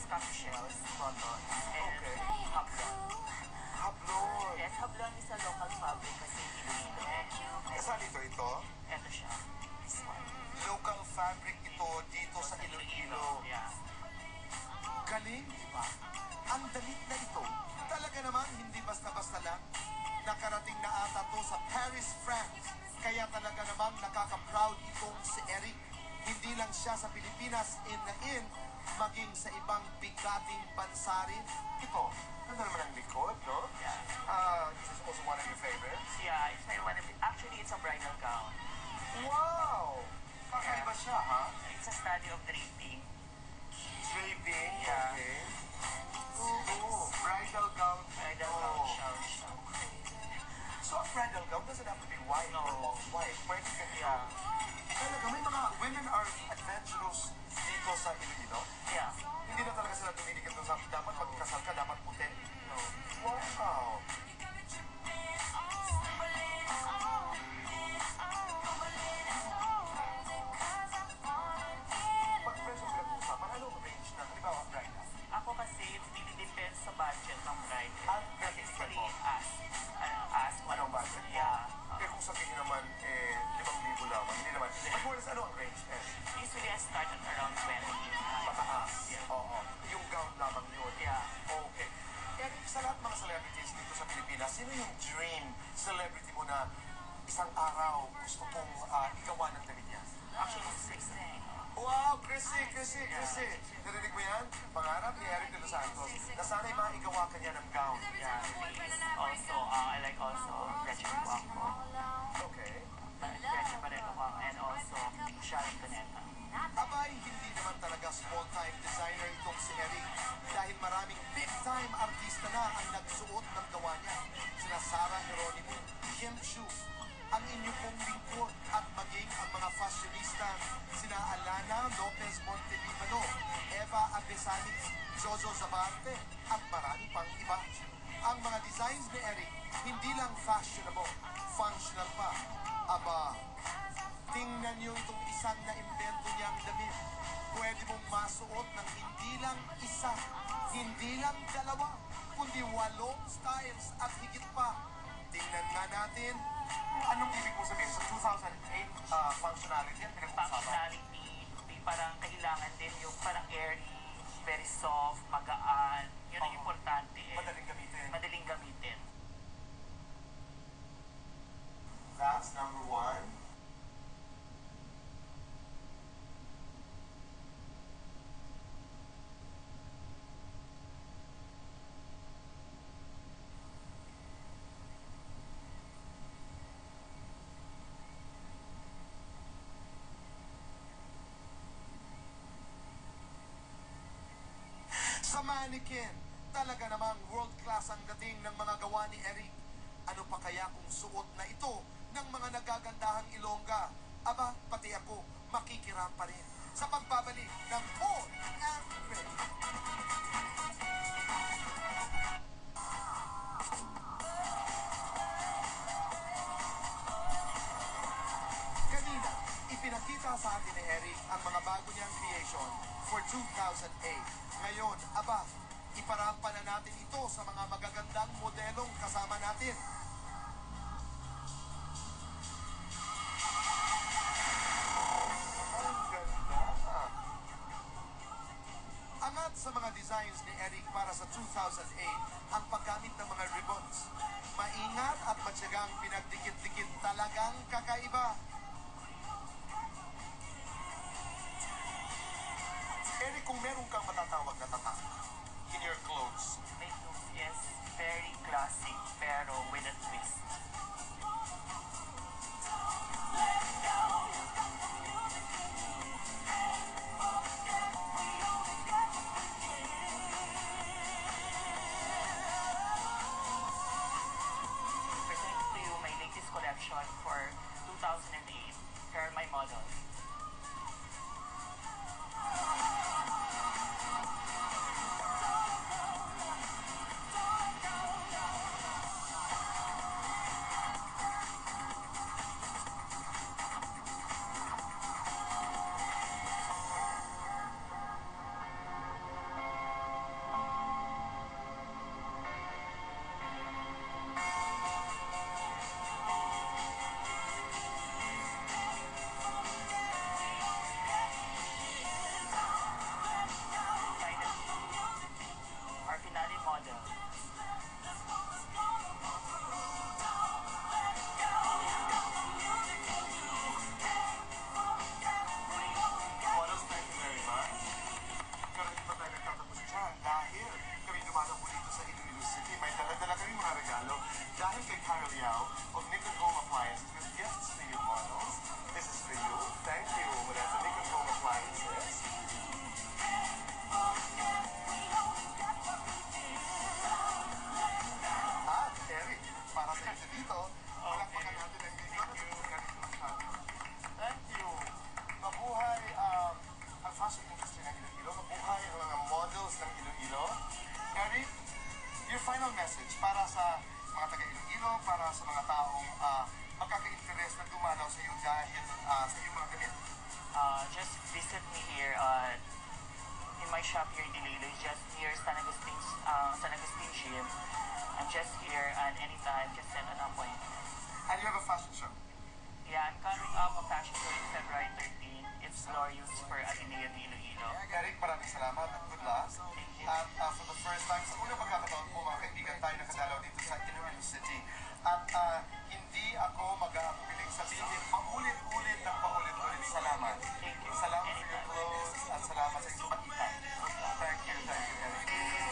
copy shells, cotton, and Okay. hablon. Hablon. Yes, hablon is a local fabric kasi Iloilo. Saan ito? Ito siya. This one. Local fabric ito dito sa Iloilo. Yeah. Galing, di ba? Ang damit na ito, talaga naman hindi basta-basta lang. Nakarating na ata to sa Paris, France. Kaya talaga namang nakaka-proud itong si Eric. Hindi lang siya sa Pilipinas in na in, maging sa ibang bigating bansa rin. Ito, ganda naman ang likod, no? Yeah. This is also one of your favorites. Yeah, it's my one of it. Actually, it's a bridal gown. Wow! Kakaiba siya, ha? It's a study of draping. Draping, Yeah. okay. Oo, bridal gown. Bridal Oh. gown siya. So, a bridal gown doesn't have to be white No. or off-white. Pwede ka Yeah. Talaga, may mga women are adventurous dito sa Iloilo. Yeah. Hindi na talaga sila tumidikit doon sa dapat magkasal ka, dapat puti. No. Wow! Pag presyo pinag-uusapan, ano ang range na? Halimbawa, bridal. Ako kasi, it really depends sa budget ng bride. Ah, Basically, mo? ask what Anong budget? Yeah. Eh kung sabihin naman, 5,000 lamang, hindi naman. But more or less, ano ang range? Usually, I start at around 20. Pataas. Yeah. Oo. Yung gown lamang yun. Yeah. Okay. Eric, sa lahat mga celebrities dito sa Pilipinas, sino yung dream celebrity mo na isang araw gusto mong igawa ng damit niya? Actually, it's Chrissy. Wow, Chrissy. Narinig mo yan? Pangarap ni Eric de los Santos na sana'y maigawa ka niya ng gown. Yeah. Also, I like also Gretchen Guapo. Okay. Gretchen Barreto and also Sharon Cuneta. Abay, hindi naman talaga small-time designer itong si Eric dahil maraming big-time artista na ang nagsuot ng gawa niya. Sina Sarah Geronimo, Kim Chu, ang inyo pong lingkod at maging ang mga fashionista sina Alana Lopez Montelibano, Eva Abesanic, Jojo Zabarte at marami pang iba. Ang mga designs ni Eric hindi lang fashionable, functional pa. Aba, tingnan niyo itong isang na-invento niyang damit. Pwede mong masuot ng hindi lang isa, hindi lang dalawa, kundi 8 styles at higit pa. Tingnan nga natin. Anong ibig mo sabihin? Sa 2008, functionality yan, pinag-uusapan? Functionality, parang kailangan din yung parang airy, very soft, magaan. Yun ang importante eh. Madaling gamitin. Madaling gamitin. That's number 1. Sa mannequin, talaga namang world-class ang dating ng mga gawa ni Eric. Ano pa kaya kung suot na ito ng mga nagagandahang Ilongga? Aba, pati ako, makikiram pa rin sa pagbabalik ng Paul and Rick. Kanina, ipinakita sa atin ni Eric ang mga bago niyang creation for 2008. Ngayon, aba, iparampa na natin ito sa mga magagandang modelong kasama natin. Ang ganda! Angat sa mga designs ni Eric para sa 2008 ang paggamit ng mga ribbons. Maingat at matyagang pinagdikit-dikit, talagang kakaiba. Eric, kung meron kang matatawag na tatak in your clothes, May look, yes, very classic, pero with a twist. Present to you my latest collection for 2008. Here are my models. na dumalaw sa iyo dahil sa iyong mga gamit? Just visit me here in my shop here in Iloilo, just near San Agustin Gym. I'm just here and anytime, just set an appointment. And you have a fashion show? Yeah, I'm coming up a fashion show in February 13. It's Glorious for Ateneo de Iloilo. Eric, maraming salamat at good luck. Thank you. At for the first time, sa unang pagkakataon po mga kaibigan tayo nakadalaw dito sa Iloilo City. At hindi ako mag-aapiling sabihin paulit-ulit ng paulit-ulit salamat. Thank you. Salamat for your clothes at salamat sa inyong pagkita. Thank you, Eric.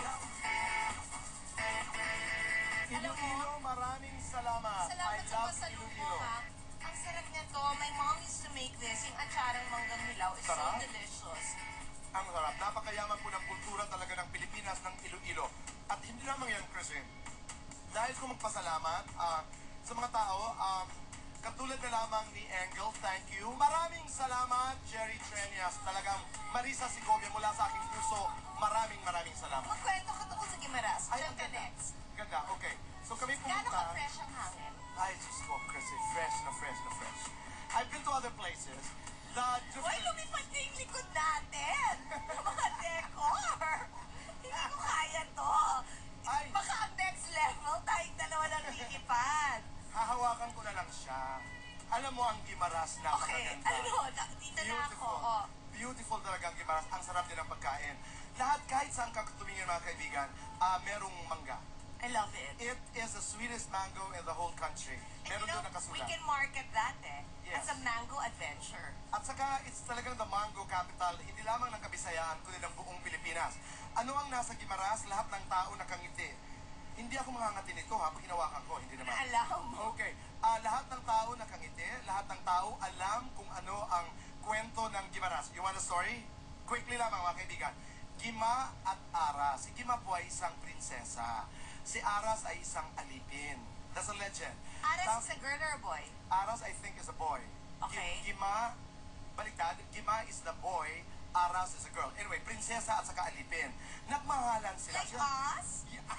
Iloilo, maraming salamat. Salamat I sa love pasalubong Iloilo. ha. Ang sarap nito. My mom used to make this. Yung atsarang manggang hilaw is so Sarap? delicious. Ang sarap. Napakayaman po ng kultura talaga ng Pilipinas, ng Iloilo. At hindi lamang yan, Chris. Dahil ko magpasalamat sa mga tao, katulad na lamang ni Engel, thank you. Maraming salamat, Jerry Trenias. Talagang Marisa Segovia mula sa aking puso. Maraming salamat. Magkwento ka tungkol sa Gimaras. Ay, Diyan ang ka ganda. next. Ganda, okay. So kami Gano'n pumunta. ka fresh ang hangin? Ay, Diyos ko, Chris. Fresh na fresh na fresh. I've been to other places. Uy, lumipad na yung likod natin. Yung mga decor. Hindi ko kaya to. Ay. Baka ang next level, tayong dalawa lang lilipad. Hahawakan ko na lang siya. Alam mo ang Gimaras na Okay, dito na ako. Oh. Beautiful talaga ang Gimaras. Ang sarap din ang pagkain. Lahat kahit saan ka tumingin mga kaibigan, merong mangga. I love it. It is the sweetest mango in the whole country. And Meron you know, doon nakasulat. we can market that Yes. as a mango adventure. At saka, it's talagang the mango capital, hindi lamang ng Kabisayaan, kundi ng buong Pilipinas. Ano ang nasa Gimaras? Lahat ng tao nakangiti. Hindi ako mangangati nito ha, pag hinawakan ko, hindi naman. Alam mo. Okay. Lahat ng tao nakangiti, lahat ng tao alam kung ano ang kwento ng Gimaras. You want a story? Quickly lamang mga kaibigan. Gima at Aras. Si Gima po ay isang prinsesa. Si Aras ay isang alipin. That's a legend. Aras is a girl or a boy? Aras, I think, is a boy. Okay. Gima, baliktad, Gima is the boy, Aras is a girl. Anyway, prinsesa at saka alipin. Nagmahalan sila. Like us?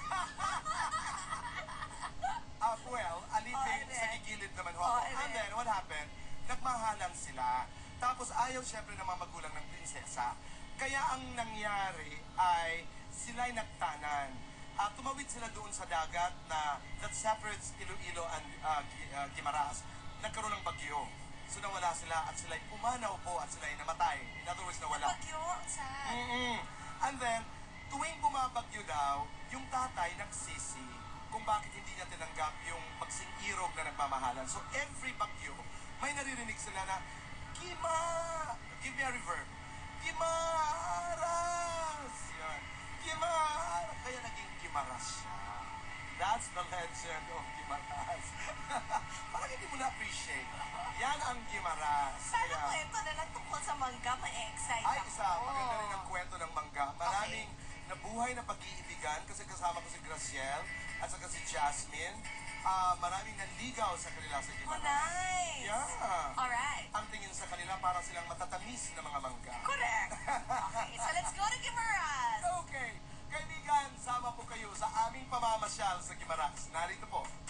Well, alipin Oh, sa gigilid naman ho Oh, ako. and And then, what happened? Nagmahalan sila. Tapos ayaw syempre ng mga magulang ng prinsesa. Kaya ang nangyari ay sila'y nagtanan. Tumawid sila doon sa dagat na that separates Iloilo and Guimaras. Nagkaroon ng bagyo. So nawala sila at sila'y pumanaw po at sila'y namatay. In other words, nawala. Bagyo, ang sad. And then, tuwing bumabagyo daw, yung tatay nagsisi kung bakit hindi niya tinanggap yung pagsing-irog na nagmamahalan. So every bagyo, may naririnig sila na, Gima! Give me a reverb. Gimaras! Yan. Gimaras! Kaya naging Gimaras siya. That's the legend of Gimaras. Parang hindi mo na-appreciate. Yan ang Gimaras. Sana kwento na lang tungkol sa mangga, ma-excite Ay, ako. isa. Maganda rin ang kwento ng mangga. Maraming nabuhay na pag-iibigan kasi kasama ko si Graciel at saka si Jasmine. Maraming nanligaw sa kanila sa Oh, Gimaras. nice. Yeah. Alright. Ang tingin sa kanila para silang matatamis na mga mangga. Correct. Okay, so let's go to Gimaras. Okay. Kaibigan, sama po kayo sa aming pamamasyal sa Gimaras. Narito po